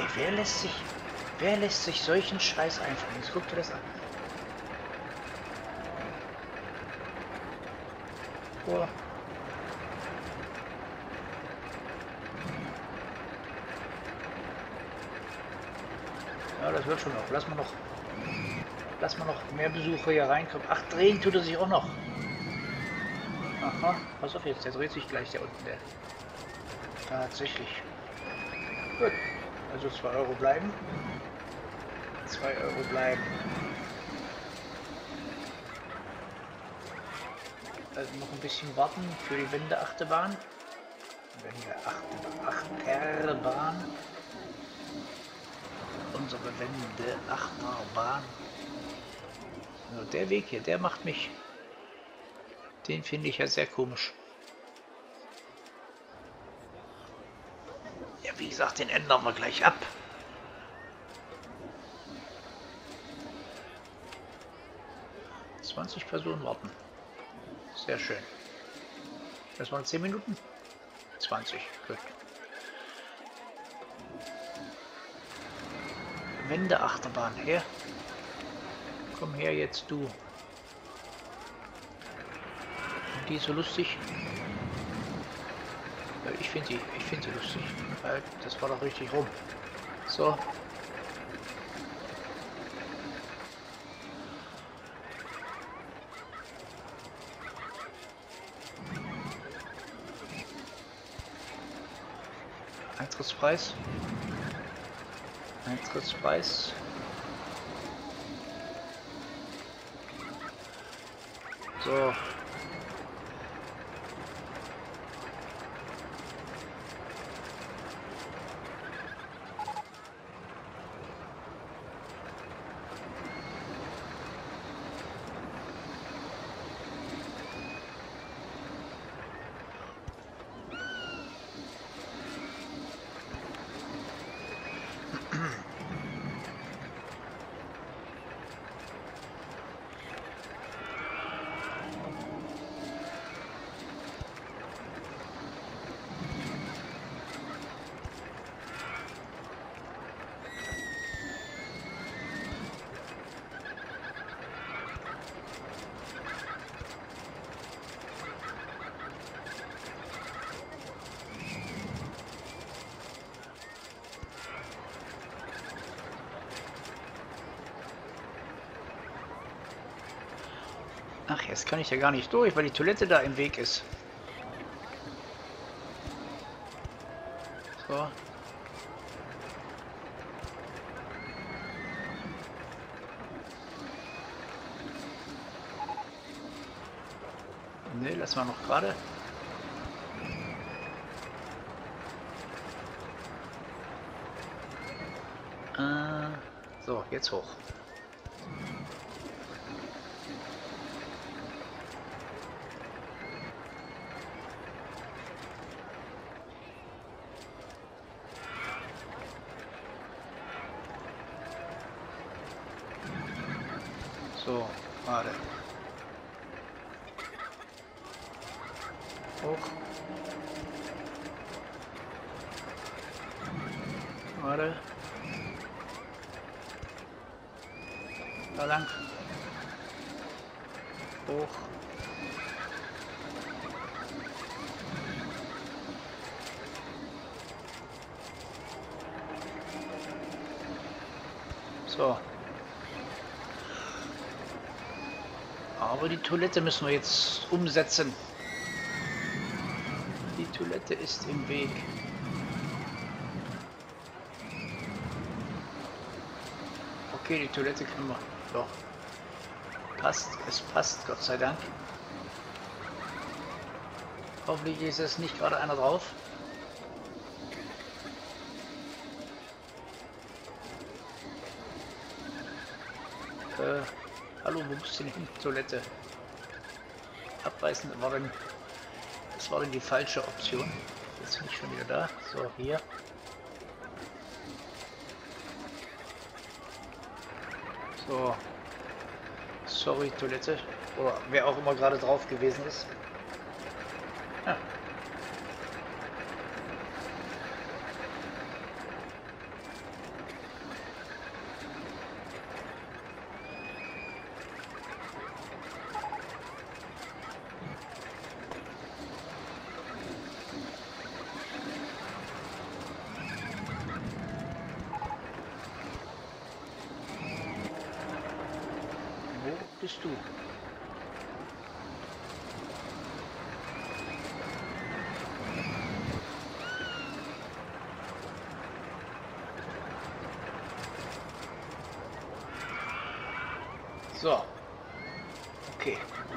Wer lässt sich solchen Scheiß einfallen? Jetzt guck dir das an. Oh. Ja, das wird schon noch. Lass mal noch mehr Besucher hier reinkommen. Ach, drehen tut er sich auch noch. Aha, pass auf jetzt, der dreht sich gleich, der unten, der. Tatsächlich. Gut, also 2 Euro bleiben. 2 Euro bleiben. Also noch ein bisschen warten für die Wendeachterbahn. Wendeachterbahn. Unsere Wendeachterbahn. Also der Weg hier, der macht mich. Den finde ich ja sehr komisch. Ja, wie gesagt, den ändern wir gleich ab. ...20 Personen warten. Sehr schön. Das waren 10 Minuten? 20, gut. Wendeachterbahn, her. Komm her jetzt, du. Die ist so lustig. Ich finde sie lustig. Das war doch richtig rum. So. Eintrittspreis. Eintrittspreis. So. Ach, jetzt kann ich ja gar nicht durch, weil die Toilette da im Weg ist. So. Ne, lass mal noch gerade. So, jetzt hoch. So, gerade. Hoch. Gerade. Da lang. Hoch. So. Aber die Toilette müssen wir jetzt umsetzen. Die Toilette ist im Weg. Okay, die Toilette können wir. Doch. Passt, es passt, Gott sei Dank. Hoffentlich ist es nicht gerade einer drauf. Hallo, wo bist du denn hin? Toilette. Abreißen, das war denn die falsche Option. Jetzt bin ich schon wieder da. So, hier. So. Sorry, Toilette. Oder wer auch immer gerade drauf gewesen ist. Ja. bist du. So. Okay.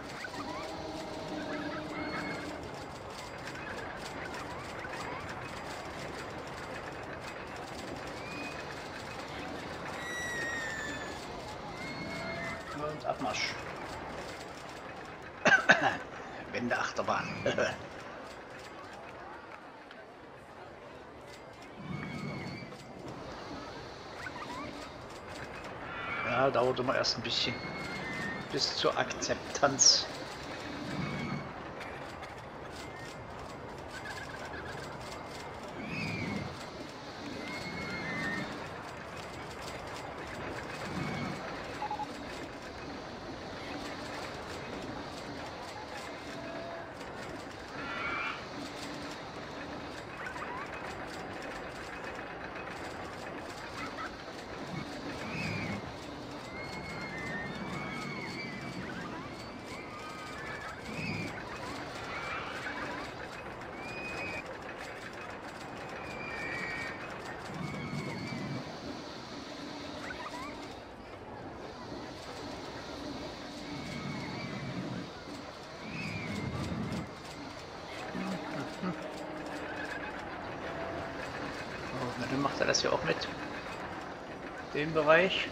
Und Abmarsch. Wende Achterbahn. Ja, dauert immer erst ein bisschen bis zur Akzeptanz. Na, dann macht er das ja auch mit dem Bereich.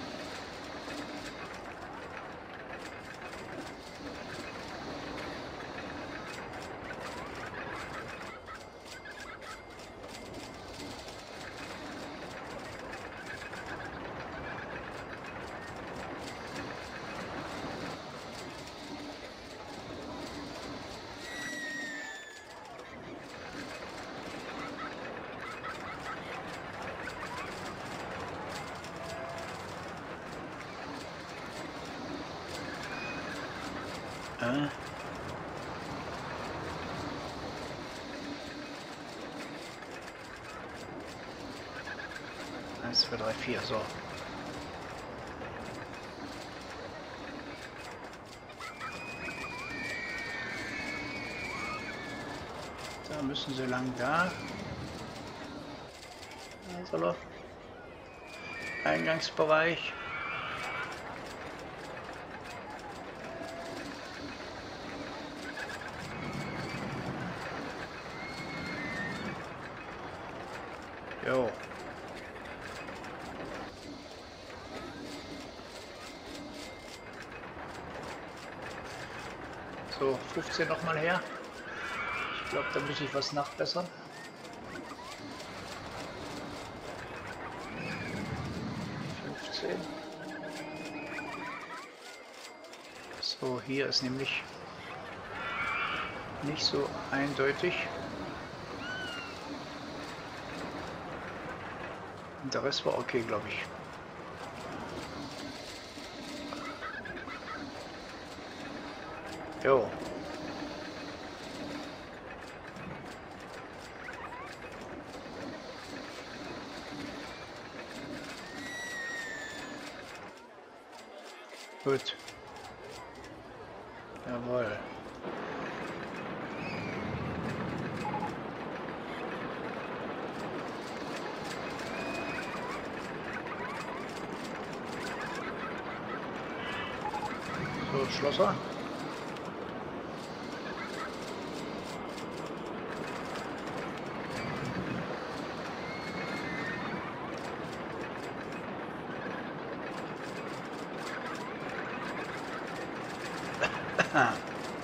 Äh. 1, 2, 3, 4, so. Da müssen sie lang da. Also, Eingangsbereich. Jo. So, 15 noch mal her. Ich glaube, da muss ich was nachbessern. 15. So, hier ist nämlich nicht so eindeutig. Und der Rest war okay, glaube ich. Jo. Gut. Jawohl. So, Schlosser. Ah.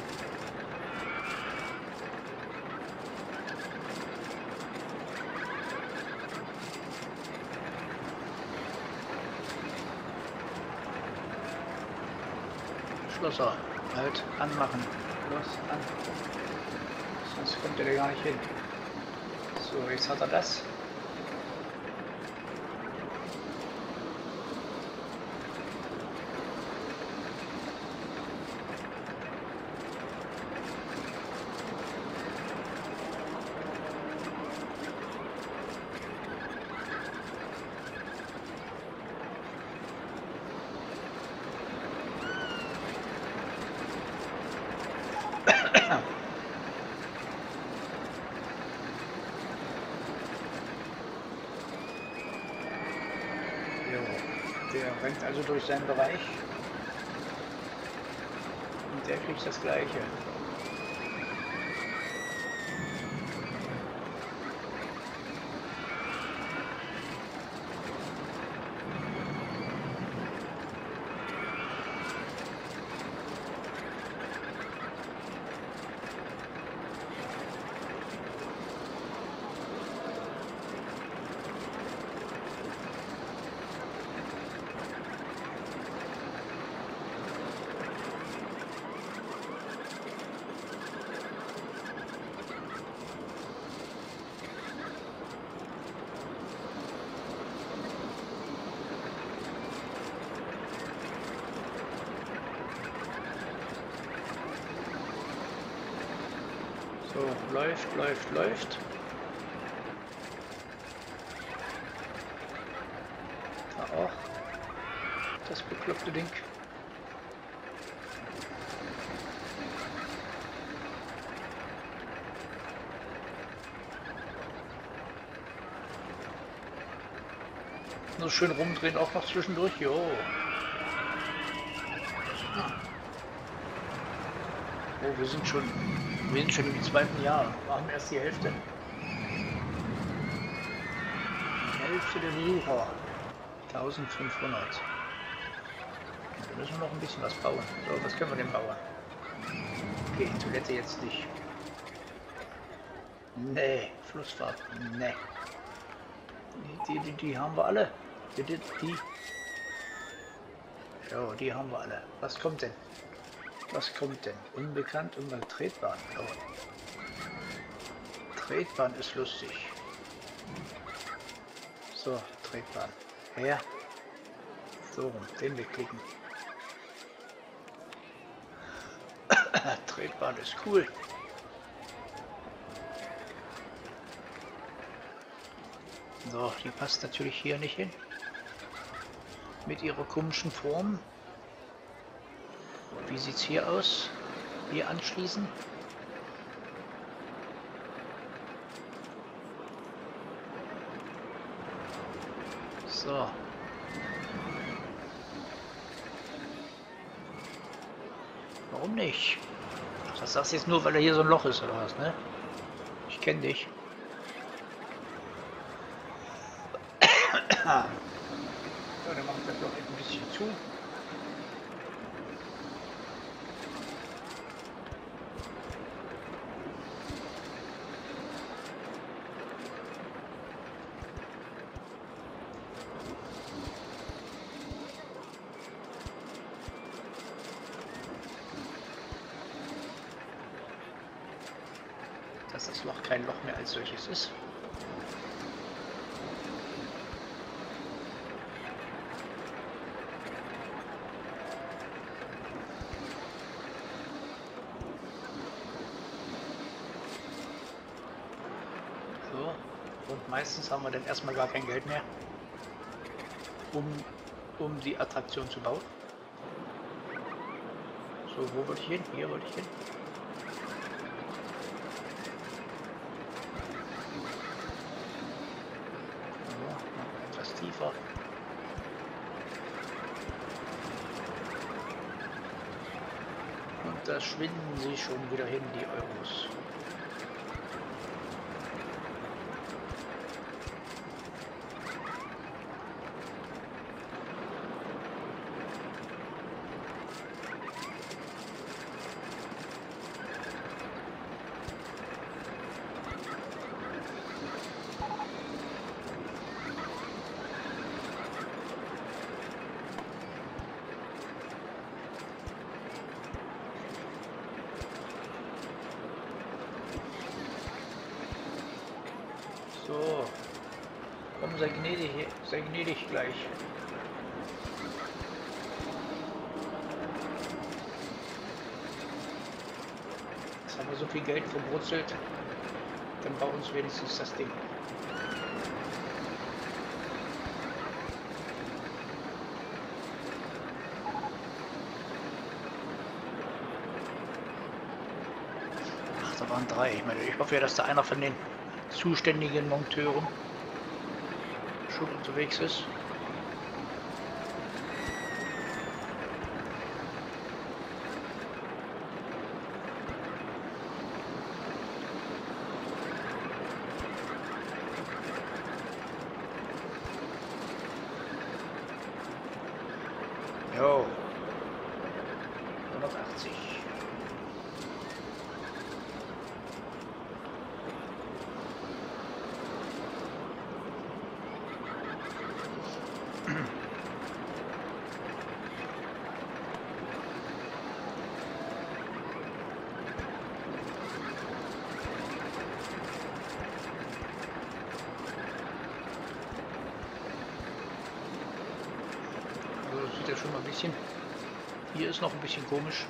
Schlosser, halt anmachen. Los, an. Sonst kommt er gar nicht hin. So, jetzt hat er das. Der rennt also durch seinen Bereich und der kriegt das Gleiche. So, läuft. Da auch. Das bekloppte Ding. Nur schön rumdrehen, auch noch zwischendurch. Jo. Oh, wir sind schon im zweiten Jahr. Machen erst die Hälfte. Hälfte der Besucher. 1500. Wir müssen noch ein bisschen was bauen. So, was können wir denn bauen? Okay, Toilette jetzt nicht. Nee, Flussfahrt. Nee. Die haben wir alle. Die. Ja, die haben wir alle. Was kommt denn? Unbekannt und mal Tretbahn. Oh. Tretbahn ist lustig. So, Tretbahn. Ja. So rum, den wegklicken. Tretbahn ist cool. So, die passt natürlich hier nicht hin. Mit ihrer komischen Form. Wie sieht's hier aus? Hier anschließen. So. Warum nicht? Ach, das sagst du jetzt nur, weil da hier so ein Loch ist oder was, ne? Ich kenne dich. So, dann machen wir das Loch ein bisschen zu. Dass das Loch kein Loch mehr als solches ist. So, und meistens haben wir dann erstmal gar kein Geld mehr, um die Attraktion zu bauen. So, wo wollte ich hin? Hier wollte ich hin. Tiefer. Und da schwinden sie schon wieder hin, die Euros. So, komm, sei gnädig gleich. Jetzt haben wir so viel Geld verbrutzelt, dann bau uns wenigstens das Ding. Ach, da waren 3. Ich meine, ich hoffe ja, dass da einer von den zuständigen Monteuren schon unterwegs ist. Jo. 180. Also das sieht ja schon mal ein bisschen. Hier ist noch ein bisschen komisch.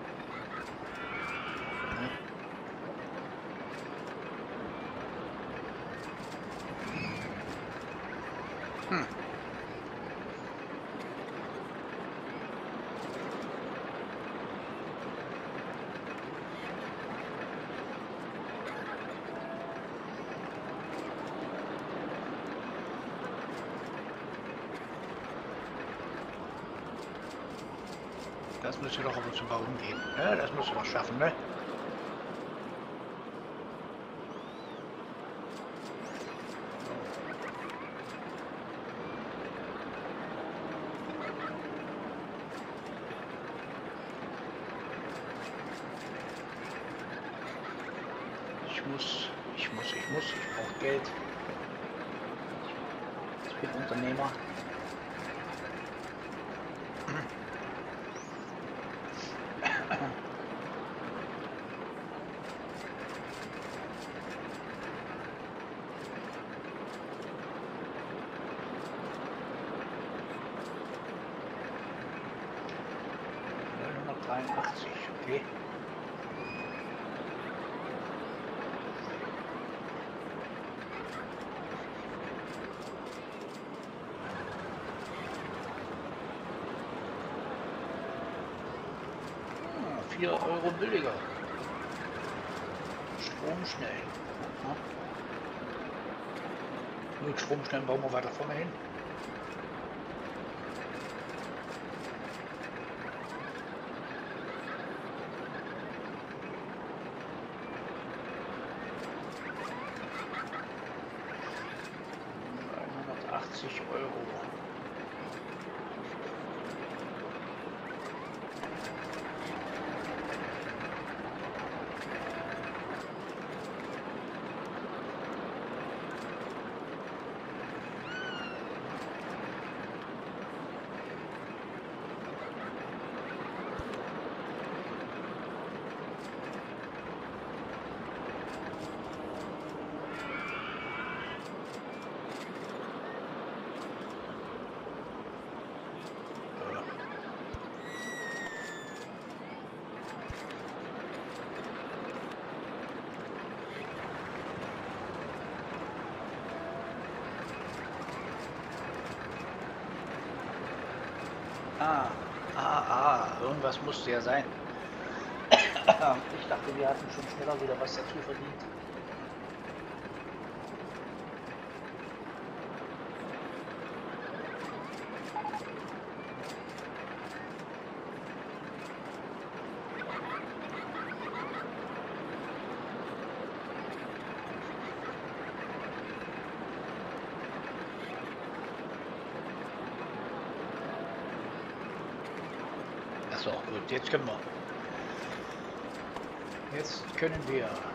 Hm. Das müsste doch aber zum Baum gehen. Ja, das musst du doch schaffen, ne? Ich brauche Geld. Ich bin Unternehmer. Okay. Ah, 4 Euro billiger. Strom schnell. Ja. Mit Strom schnell bauen wir weiter vorne hin. €. Irgendwas musste ja sein. Ich dachte, wir hatten schon schneller wieder was dazu verdient. So, gut, jetzt können wir. Jetzt können wir